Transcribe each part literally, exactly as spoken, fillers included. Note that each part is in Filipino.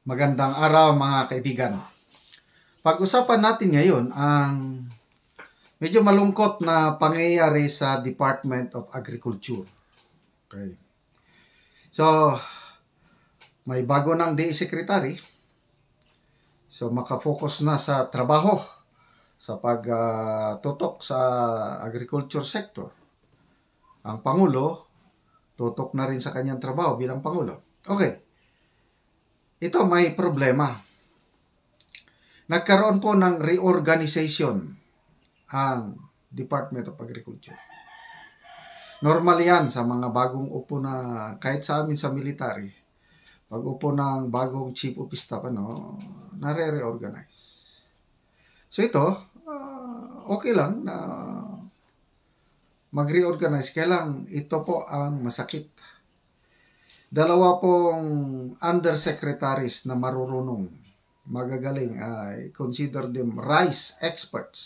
Magandang araw mga kaibigan. Pag-usapan natin ngayon ang medyo malungkot na pangyayari sa Department of Agriculture. Okay. So, may bago ng D A Secretary. So, makafocus na sa trabaho sa pagtutok uh, sa agriculture sector. Ang Pangulo, tutok na rin sa kanyang trabaho bilang Pangulo. Okay. Ito may problema. Nagkaroon po ng reorganization ang Department of Agriculture. Normal yan sa mga bagong upo na, kahit sa amin sa military, pag upo ng bagong chief of staff, ano, nare-reorganize. So ito, uh, okay lang na mag-reorganize. Kaya lang, ito po ang masakit. Dalawa pong undersecretaries na marurunong, magagaling, I consider them rice experts,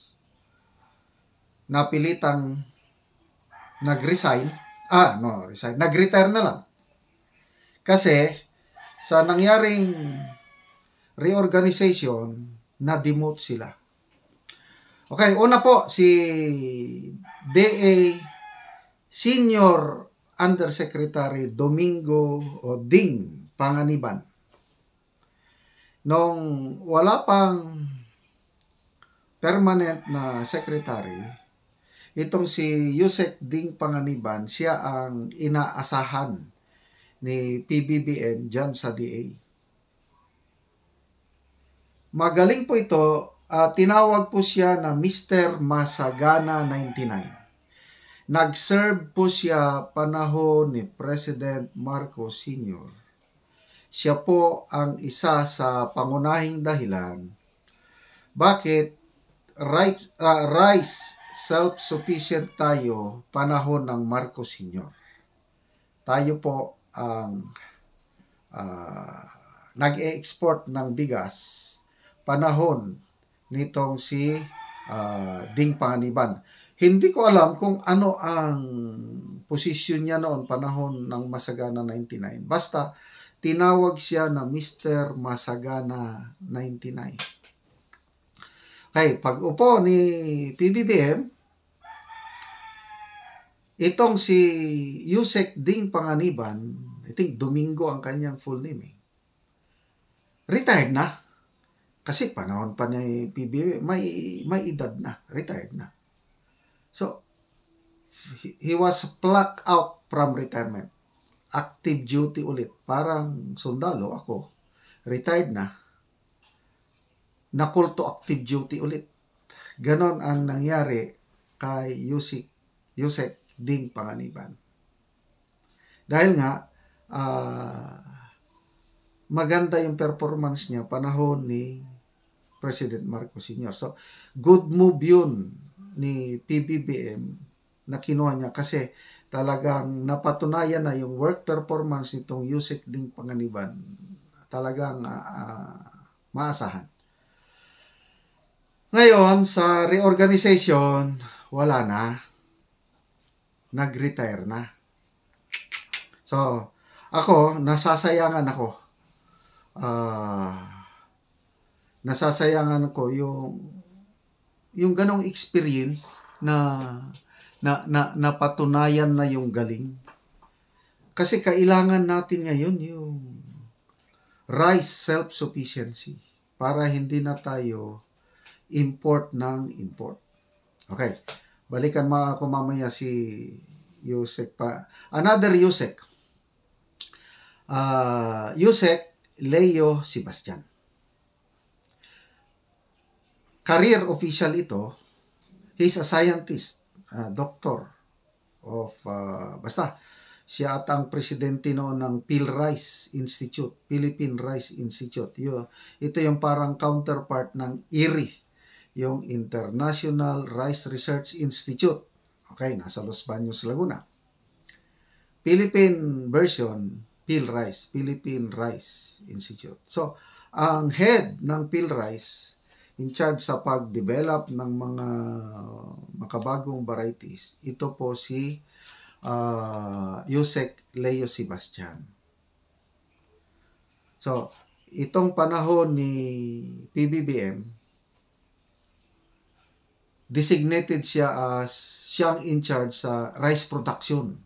napilitang nag-resign, ah, no, resign, nag-retire na lang. Kasi, sa nangyaring reorganization, na-demote sila. Okay, una po, si D A Senior Undersecretary Domingo o Ding Panganiban. Nung wala pang permanent na secretary, itong si Yusek Ding Panganiban, siya ang inaasahan ni P B B M dyan sa D A. Magaling po ito, uh, tinawag po siya na Mister Masagana ninety-nine. Nag-serve po siya panahon ni President Marcos Senior Siya po ang isa sa pangunahing dahilan bakit rice, uh, rice self-sufficient tayo panahon ng Marcos Senior Tayo po ang uh, nag-e-export ng bigas panahon nitong si uh, Ding Panganiban. Hindi ko alam kung ano ang posisyon niya noon panahon ng Masagana ninety-nine. Basta, tinawag siya na Mister Masagana ninety-nine. Okay, pag upo ni P B B M, itong si Yusek Ding Panganiban, I think Domingo ang kanyang full name, eh. Retired na. Kasi panahon pa ni P B B M, may, may edad na. Retired na. So, he was plucked out from retirement. Active duty ulit. Parang sundalo ako. Retired na. Na-call to active duty ulit. Ganon ang nangyari kay Yusek, Yusek Ding Panganiban. Dahil nga, uh, maganda yung performance niya panahon ni President Marcos Senior So, good move yun ni P B B M na kinuha niya kasi talagang napatunayan na yung work performance nitong Yusek Ding Panganiban talagang uh, uh, maasahan. Ngayon, sa reorganization, wala na. Nag-retire na. So, ako, nasasayangan ako. Uh, nasasayangan ko yung yung ganong experience na, na, na napatunayan na yung galing. Kasi kailangan natin ngayon yung rice self-sufficiency para hindi na tayo import ng import. Okay, balikan mo ako mamaya si Yusek pa. Another Yusek. Uh, Yusek Leo Sebastian. Career official ito, he's a scientist, uh, doctor of, uh, basta, siya at ang presidente noon ng PhilRice Institute, Philippine Rice Institute. Yo, ito yung parang counterpart ng I R I, yung International Rice Research Institute. Okay, nasa Los Baños, Laguna. Philippine version, PhilRice, Philippine Rice Institute. So, ang head ng PhilRice, in charge sa pag-develop ng mga makabagong varieties, ito po si uh, Yusek Leo Sebastian. So, itong panahon ni P B B M, designated siya as siyang in charge sa rice production.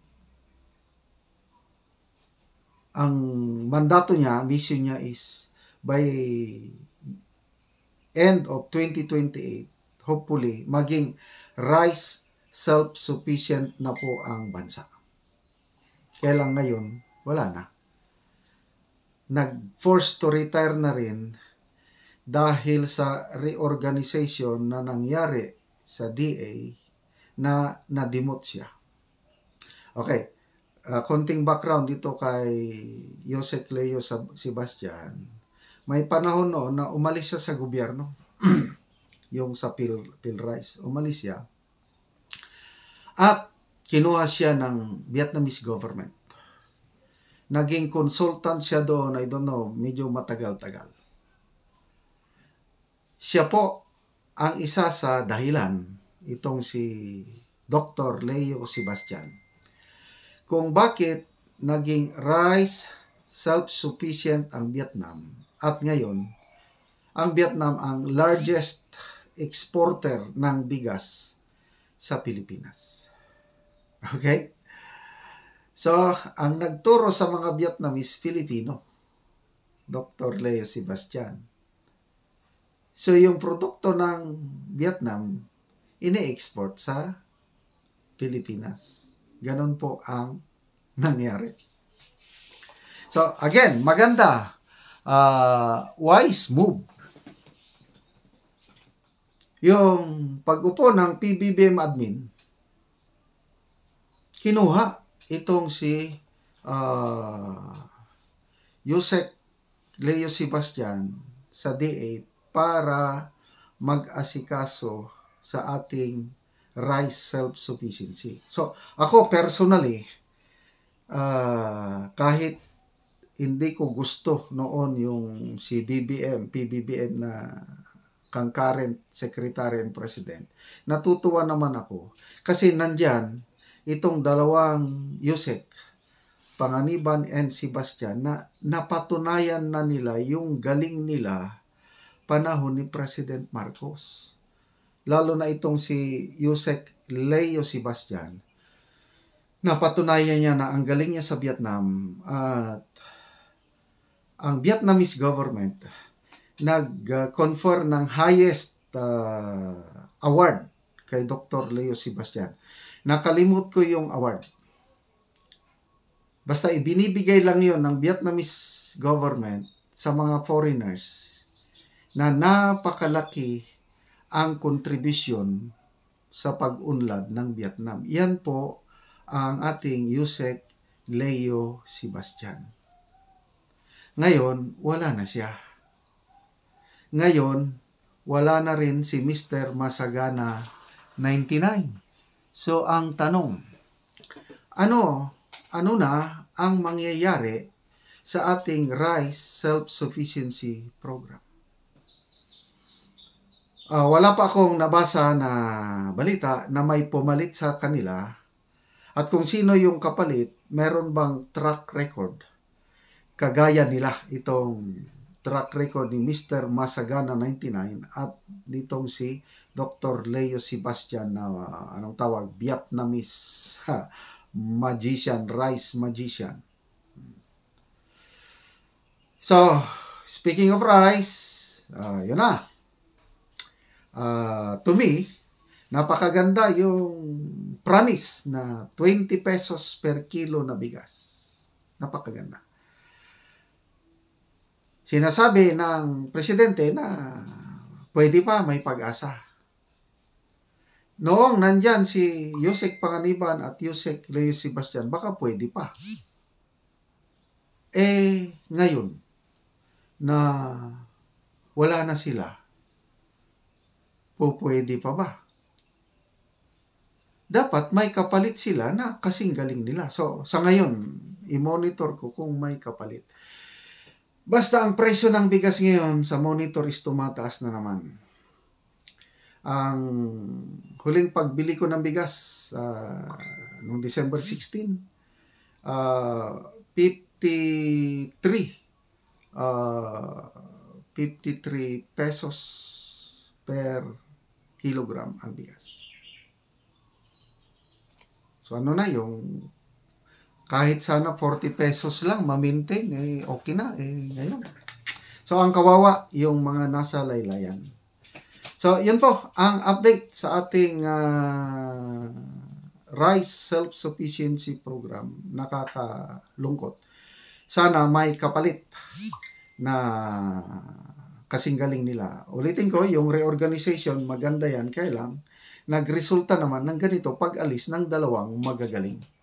Ang mandato niya, mission niya is by end of twenty twenty-eight, hopefully, maging rice self-sufficient na po ang bansa. Kaya lang ngayon, wala na. Nag-forced to retire na rin dahil sa reorganization na nangyari sa D A na na-demote siya. Okay, uh, konting background dito kay Yusek Leo Sebastian. May panahon noon na umalis siya sa gobyerno. Yung sa Phil, PhilRice, umalis siya. At kinuha siya ng Vietnamese government. Naging consultant siya doon, I don't know, medyo matagal-tagal. Siya po ang isa sa dahilan, itong si Doctor Leo Sebastian, kung bakit naging rice self-sufficient ang Vietnam. At ngayon, ang Vietnam ang largest exporter ng bigas sa Pilipinas. Okay? So, ang nagturo sa mga Vietnamese, Filipino. Doctor Leo Sebastian. So, yung produkto ng Vietnam, ini-export sa Pilipinas. Ganon po ang nangyari. So, again, maganda. Uh, wise move. Yung pag-upo ng P B B M admin, kinuha itong si uh, Yusek Leo Sebastian sa D A para mag-asikaso sa ating rice self-sufficiency. So, ako personally, uh, kahit hindi ko gusto noon yung si B B M, P B B M na concurrent secretary and president, natutuwa naman ako. Kasi nandyan, itong dalawang Yusek, Panganiban and Sebastian, na napatunayan na nila yung galing nila panahon ni President Marcos. Lalo na itong si Yusek Leo Sebastian, napatunayan niya na ang galing niya sa Vietnam at ang Vietnamese government nag-confer ng highest uh, award kay Doctor Leo Sebastian. Nakalimut ko yung award. Basta ibinibigay lang yon ng Vietnamese government sa mga foreigners na napakalaki ang kontribusyon sa pag-unlad ng Vietnam. Yan po ang ating Yusek Leo Sebastian. Ngayon, wala na siya. Ngayon, wala na rin si Mister Masagana ninety-nine. So, ang tanong, ano, ano na ang mangyayari sa ating rice self-sufficiency program? Uh, wala pa akong nabasa na balita na may pumalit sa kanila at kung sino yung kapalit, meron bang track record kagaya nila itong track record ni Mister Masagana ninety-nine at ditong si Doctor Leo Sebastian na uh, anong tawag, Vietnamese ha, magician, rice magician. So, speaking of rice, uh, yun na. Uh, to me, napakaganda yung promise na twenty pesos per kilo na bigas. Napakaganda. Sinasabi ng presidente na pwede pa, may pag-asa. Noong nandyan si Yusek Panganiban at Yusek Leo Sebastian, baka pwede pa. Eh, ngayon, na wala na sila, po pwede pa ba? Dapat may kapalit sila na kasing galing nila. So, sa ngayon, i-monitor ko kung may kapalit. Basta ang presyo ng bigas ngayon sa monitor is tumataas na naman. Ang huling pagbili ko ng bigas uh, noong December sixteen, uh, fifty-three uh, fifty-three pesos per kilogram ang bigas. So ano na yung kahit sana forty pesos lang ma-maintain, eh okay na eh ngayon. So ang kawawa yung mga nasa laylayan. So yun po ang update sa ating uh, rice self-sufficiency program. Nakakalungkot. Sana may kapalit na kasing galing nila. Ulitin ko, yung reorganization, maganda yan. Kaya lang, nagresulta naman ng ganito pag-alis ng dalawang magagaling.